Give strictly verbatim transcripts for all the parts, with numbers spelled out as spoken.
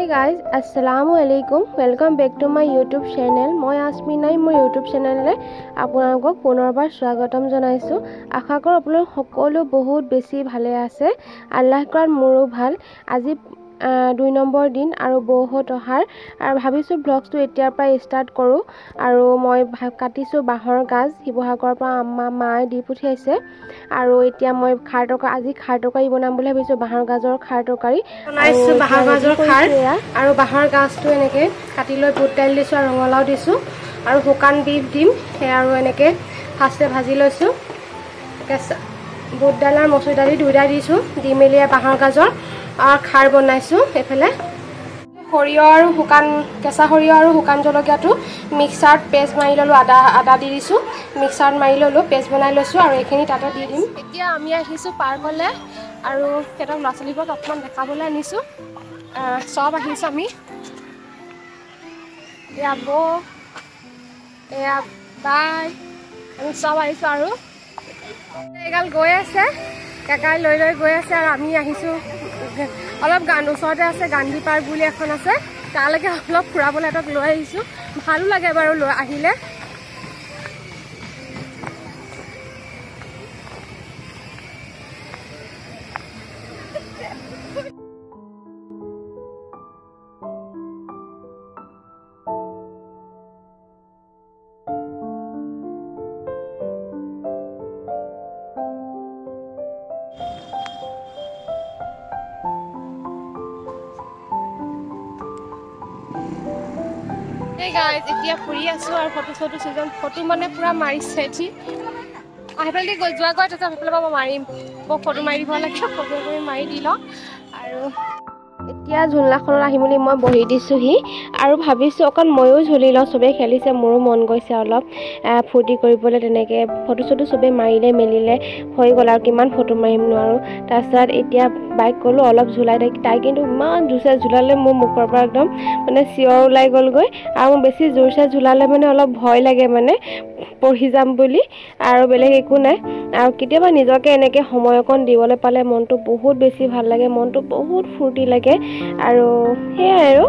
Hey guys, Assalamualaikum. Welcome back to my YouTube channel. মই আসমিনাই মোৰ YouTube চেনেললে আপোনালোকক পুনৰবাৰ স্বাগতম জনাইছো। আশা কৰোঁ আপোনালোক সকলো বহুত বেছি ভালে আছে। আল্লাহ কৰাত মোৰো ভাল। আজি দুই নম্বৰ দিন আৰু বহুত অহাৰ আৰু ভাবিছো ব্লগটো এতিয়াৰ পৰা ষ্টাৰ্ট কৰো আৰু মই কাটিছো বাহৰ গাজ শিৱসাগৰৰ পৰা আম্মা মাই দি পঠিয়াইছে আৰু এতিয়া মই খাৰ তৰকাৰী আজি খাৰ তৰকাৰী বনাম বুলি ভাবিছো বাহৰ গাজৰ খাৰ তৰকাৰী বনাইছো বাহৰ গাজৰ খাৰ আৰু বাহৰ গাজটো এনেকে কাটি লৈ বুট দাইল দিছো আৰু ৰঙালাও দিছো আৰু শুকান বিফ দিম হে আৰু এনেকে ফাষ্টে ভাজি লৈছো কেঁচা বুট দাইল আৰু মচুৰ দালি দুইটা দিছো দি মেলি বাহৰ গাজৰ আর খাৰ বনাইছো এফালে সৰিয়হ আৰু শুকান কেঁচা সৰিয়হ আৰু শুকান জলকীয়াটো মিক্সাৰত পেষ্ট মাৰি ললো আদা আদা দি দিছো মিক্সাৰত মাৰি ললো পেষ্ট বনাই লৈছো আৰু এইখিনি তাতে দি দিম এতিয়া আমি আহিছো পাৰ্কলে আৰু কেইটা ল'ৰা ছোৱালীবোৰক অকমান দেখাবলৈ আনিছো সব আহিছো আমি এয়া বৌ এয়া বাই আমি সব আহিছো আৰু এগাল গৈ আছে কাকাই লৈ লৈ গৈ আছে আৰু আমি আহিছো অলপ গান ওচৰতে আছে গান্ধী পাৰ্ক বুলি এখন আছে তালৈকে অলপ ফুৰাবলৈ এটাক লৈ আহিছো ভালো লাগে বাৰু লৈ আহিলে Hey guys, এতিয়া ফুৰি আছো আৰু ফটো ফটো সিজন ফটো মানে পুৰা মাৰিছে এটি আহেপলি গৈ যোৱা গৈ তাতে হেপলে মই মাৰিম মই ফটো মাৰি দিব লাগে ফটো কৰি মাৰি দিলো আৰু এতিয়া ঝুলনাখনত আহিমলি মই বহি দিছোহি আৰু ভাবিছো অকন ময়ো ঝুলি লওঁ সবে খেলিছে মোৰো মন গৈছে অলপ ফূৰ্তি কৰিবলৈ তেনেকে ফটো ফটো সবে মাৰিলে মেলিলে হৈ গল আৰু কিমান ফটো মাৰিম নোৱাৰো তাৰছত এতিয়া বাইক গলো অলপ ঝুলাই তাই কিন্তু ইমান জুছে ঝুলালে মোৰ মুখৰ পৰা একদম মানে চিঞৰ ওলাই গল গৈ আৰু বেছি জোৰছে ঝুলালে মানে অলপ ভয় লাগে মানে পঢ়ি যাম বুলি আৰু বেলেগ একো নাই আৰু কেতিয়াবা নিজকে এনেকে সময় অকন দিবলৈ পালে মনটো বহুত বেছি ভাল লাগে মনটো বহুত ফূৰ্তি লাগে আৰু হেয়া আৰু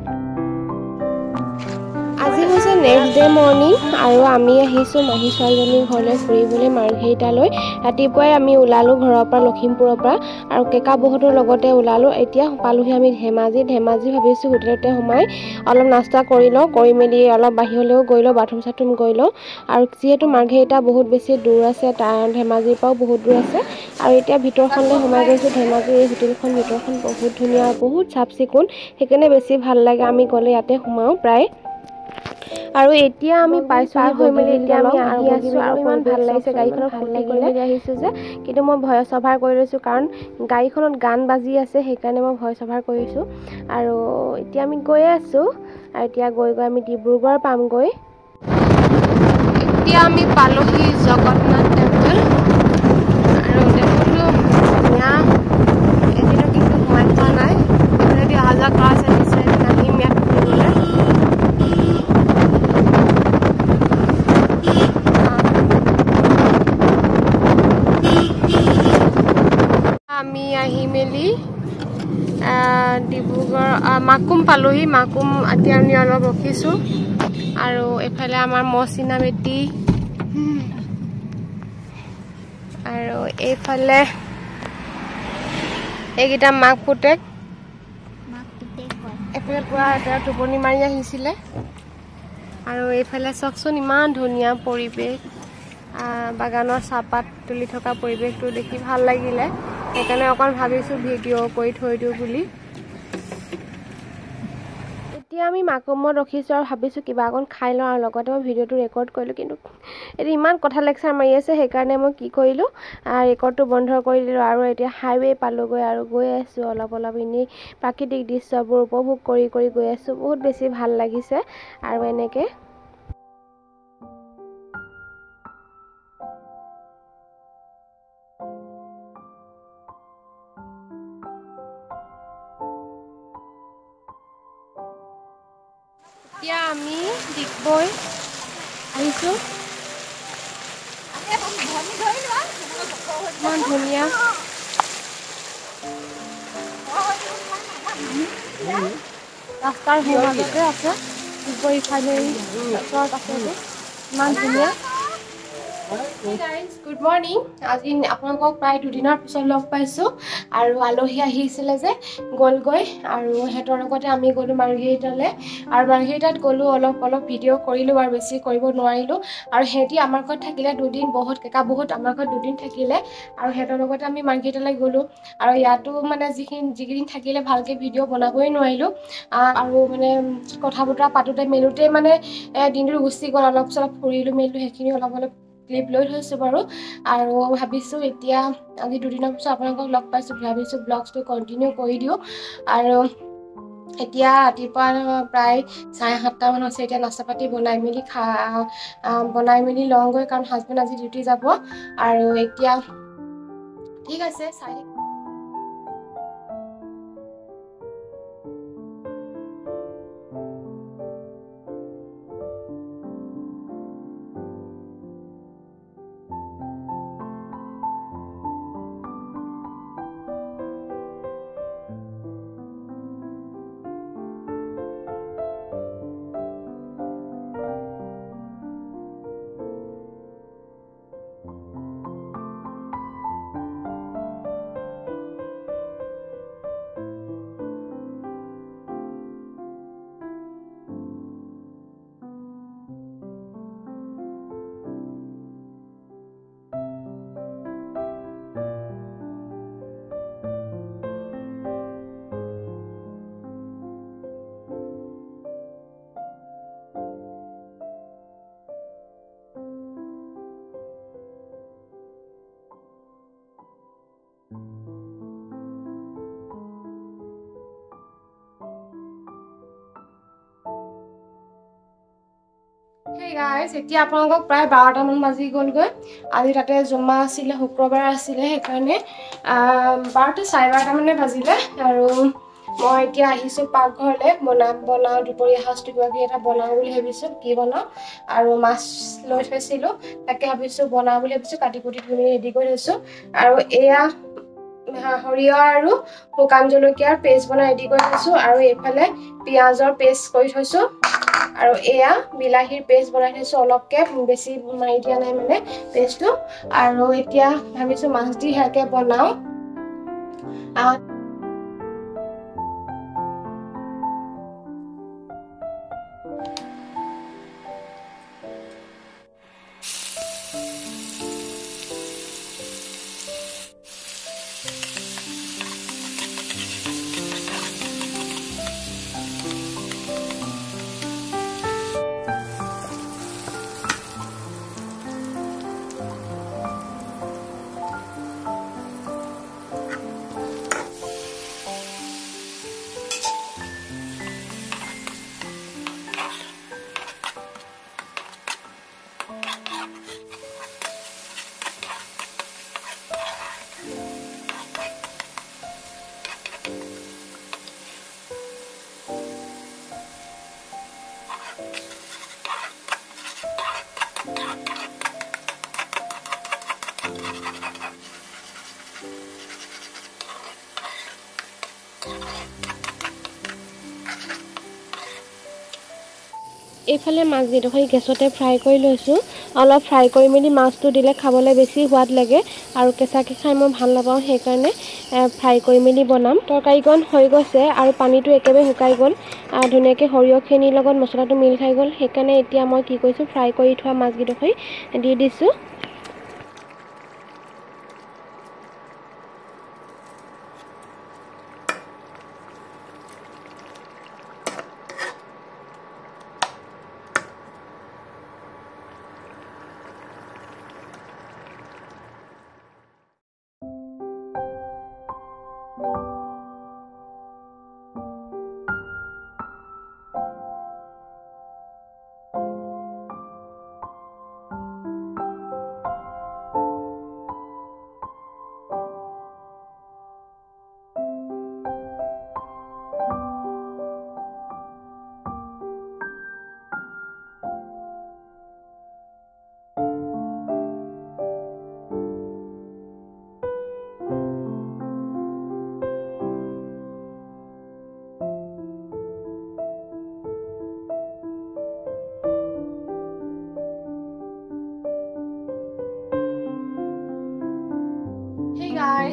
আজি হৈছে নেক্সট ডে মৰ্নিং আৰু আমি আহিছো মাহী ছোৱালীজনীৰ ঘৰলৈ ফুৰিবলৈ মাৰ্ঘেৰিটালৈ ৰাতিপুৱাই আমি ওলালো ঘৰৰ পৰা লখিমপুৰৰ পৰা আৰু কেকা বহুতৰ লগতে ওলালো এতিয়া পালোহি আমি ধেমাজি ধেমাজি ভাবিছো হোটেলতে সোমাই অলপ নাস্তা কৰি লওঁ কৰি মেলি অলপ বাহিৰলৈও গৈ লওঁ বাথৰুম চাথৰুম গৈ লওঁ আৰু যিহেতু মাৰ্ঘেৰিটা বহুত বেছি দূৰ আছে তাৰ ধেমাজিৰ পৰাও বহুত দূৰ আছে আৰু এতিয়া ভিতৰখনলৈ সোমাই গৈছো ধেমাজিৰ এই হোটেলখন ভিতৰখন বহুত ধুনীয়া বহুত চাফ চিকুণ সেইকাৰণে বেছি ভাল লাগে আমি গ'লে ইয়াতে সোমাওঁ প্ৰায় আৰু এতিয়া আমি পাইছো হৈ মেলি এতিয়া আমি আহি আছো আৰু ইমান ভাল লাগিছে গাড়ীখনত ভাল লাগিলে আহিছো যে কিন্তু মই ভয় সভাৰ কৰি লৈছো কাৰণ গাড়ীখনত গান বাজি আছে সেইকাৰণে মই ভয় সভাৰ কৰিছো আৰু এতিয়া আমি গৈ আছো আৰু এতিয়া গৈ গৈ আমি ডিব্ৰুগড় পামগৈ এতিয়া আমি পালোহি জগন্নাথ টেম্পল আৰু টেম্পলটো ধুনীয়া এদিনো কিন্তু সোমাই পোৱা নাই এদিনো অহা যোৱা কৰা আছে নাহিম ইয়াত ফুৰিবলৈ আমি আহি মেলি ডিব্ৰুগড় মাকুম পালোহি মাকুম এতিয়া আমি অলপ ৰখিছো আৰু এফালে আমাৰ মচিনা বেটি আৰু এইফালে এইকেইটা মাক পুতেক এফালে পুৰা এটা টোপনি মাৰি আহিছিলে আৰু এইফালে চাওকচোন ইমান ধুনীয়া পৰিৱেশ বাগানৰ চাহপাত তুলি থকা পৰিৱেশটো দেখি ভাল লাগিলে সেইকাৰণে অকণ ভাবিছো ভিডিঅ' কৰি থৈ দিওঁ বুলি এতিয়া আমি মাকুমত ৰখিছো আৰু ভাবিছো কিবা অকণ খাই লওঁ আৰু লগতে মই ভিডিঅ'টো ৰেকৰ্ড কৰিলো কিন্তু এতিয়া ইমান কথা লেকচাৰ মাৰি আছে সেইকাৰণে মই কি কৰিলো ৰেকৰ্ডটো বন্ধ কৰি দিলো আৰু এতিয়া হাইৱে পালোগৈ আৰু গৈ আছো অলপ অলপ এনেই প্ৰাকৃতিক দৃশ্যবোৰ উপভোগ কৰি কৰি গৈ আছো বহুত বেছি ভাল লাগিছে আৰু এনেকে এতিয়া আমি ডিগবৈ আহিছো ইমান ধুনীয়া ৰাস্তাৰ সোঁ মাজতে আছে ৰিফাইনেৰী ওচৰত আছে এইটো ইমান ধুনীয়া গুড মৰ্নিং আজি আপোনালোকক প্ৰায় দুদিনৰ পিছত লগ পাইছোঁ আৰু আলহী আহিছিলে যে গ'লগৈ আৰু সিহঁতৰ লগতে আমি গ'লোঁ মাৰ্ঘেৰিটালৈ আৰু মাৰ্ঘেৰিটাত গ'লোঁ অলপ অলপ ভিডিঅ' কৰিলোঁ আৰু বেছি কৰিব নোৱাৰিলোঁ আৰু সিহঁতি আমাৰ ঘৰত থাকিলে দুদিন বহুত কেকা বহুত আমাৰ ঘৰত দুদিন থাকিলে আৰু সিহঁতৰ লগতে আমি মাৰ্ঘেৰিটালৈ গ'লোঁ আৰু ইয়াতো মানে যিখিনি যিকেইদিন থাকিলে ভালকৈ ভিডিঅ' বনাবই নোৱাৰিলোঁ আৰু মানে কথা বতৰা পাতোঁতে মেলোঁতে মানে দিনটো গুচি গ'ল অলপ চলপ ফুৰিলোঁ মেলিলোঁ সেইখিনি অলপ অলপ ক্লিপ লৈ থৈছোঁ বাৰু আৰু ভাবিছোঁ এতিয়া আজি দুদিনৰ পিছত আপোনালোকক লগ পাইছোঁ ভাবিছোঁ ব্লগছটো কণ্টিনিউ কৰি দিওঁ আৰু এতিয়া ৰাতিপুৱা প্ৰায় চাৰে সাতটামান হৈছে এতিয়া নাস্তা পাতি বনাই মেলি খা বনাই মেলি লওঁগৈ কাৰণ হাজবেণ্ড আজি ডিউটি যাব আৰু এতিয়া ঠিক আছে চাই Hey guys, এতিয়া আপোনালোকক প্ৰায় বাৰটামান বাজি গ'লগৈ আজি তাতে জমা আছিলে শুক্ৰবাৰ আছিলে সেইকাৰণে বাৰটা চাৰে বাৰটামানে বাজিলে আৰু মই এতিয়া আহিছোঁ পাকঘৰলৈ বনা বনাওঁ দুপৰীয়া সাঁজটো কিবা কিবি এটা বনাওঁ বুলি ভাবিছোঁ কি বনাওঁ আৰু মাছ লৈ থৈছিলোঁ তাকে ভাবিছোঁ বনাওঁ বুলি ভাবিছোঁ কাটি কুটি ধুই ৰেডি কৰি থৈছোঁ আৰু এয়া সৰিয়হ আৰু শুকান জলকীয়াৰ পেষ্ট বনাই ৰেডি কৰি থৈছোঁ আৰু এইফালে পিঁয়াজৰ পেষ্ট কৰি থৈছোঁ আৰু এয়া বিলাহীৰ পেষ্ট বনাই থৈছোঁ অলপকৈ বেছি মাৰি দিয়া নাই মানে পেষ্টটো আৰু এতিয়া ভাবিছোঁ মাছ দি সেয়াকৈ বনাওঁ এইফালে মাছ কেইডোখৰ গেছতে ফ্ৰাই কৰি লৈছোঁ অলপ ফ্ৰাই কৰি মেলি মাছটো দিলে খাবলৈ বেছি সোৱাদ লাগে আৰু কেঁচাকৈ খাই মই ভাল নাপাওঁ সেইকাৰণে ফ্ৰাই কৰি মেলি বনাম তৰকাৰীকণ হৈ গৈছে আৰু পানীটো একেবাৰে শুকাই গ'ল ধুনীয়াকৈ সৰিয়হখিনিৰ লগত মছলাটো মিল খাই গ'ল সেইকাৰণে এতিয়া মই কি কৰিছোঁ ফ্ৰাই কৰি থোৱা মাছকেইডোখৰ দি দিছোঁ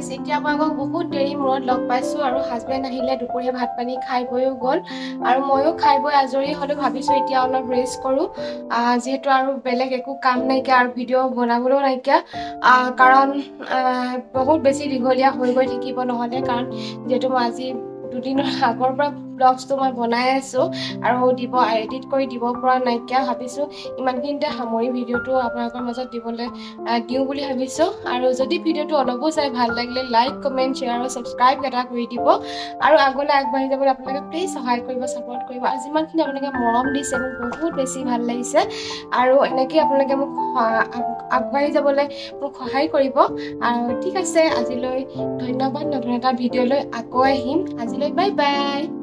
গাইজ এতিয়া আপোনালোকক বহুত দেৰি মূৰত লগ পাইছোঁ আৰু হাজবেণ্ড আহিলে দুপৰীয়া ভাত পানী খাই বৈও গ'ল আৰু ময়ো খাই বৈ আজৰি হ'লোঁ ভাবিছোঁ এতিয়া অলপ ৰেষ্ট কৰোঁ যিহেতু আৰু বেলেগ একো কাম নাইকিয়া আৰু ভিডিঅ' বনাবলৈও নাইকিয়া কাৰণ বহুত বেছি দীঘলীয়া হৈ গৈ থাকিব নহ'লে কাৰণ যিহেতু মই আজি দুদিনৰ আগৰ পৰা ব্লগছটো মই বনাই আছোঁ আৰু দিব এডিট কৰি দিব পৰা নাইকিয়া ভাবিছোঁ ইমানখিনিতে সামৰি ভিডিঅ'টো আপোনালোকৰ মাজত দিবলৈ দিওঁ বুলি ভাবিছোঁ আৰু যদি ভিডিঅ'টো অলপো চাই ভাল লাগিলে লাইক কমেণ্ট শ্বেয়াৰ আৰু ছাবস্ক্ৰাইব এটা কৰি দিব আৰু আগলৈ আগবাঢ়ি যাবলৈ আপোনালোকে প্লিজ সহায় কৰিব ছাপোৰ্ট কৰিব আৰু যিমানখিনি আপোনালোকে মৰম দিছে মোক বহুত বেছি ভাল লাগিছে আৰু এনেকৈ আপোনালোকে মোক আগবাঢ়ি যাবলৈ মোক সহায় কৰিব আৰু ঠিক আছে আজিলৈ ধন্যবাদ নতুন এটা ভিডিঅ'লৈ আকৌ আহিম আজিলৈ বাই বাই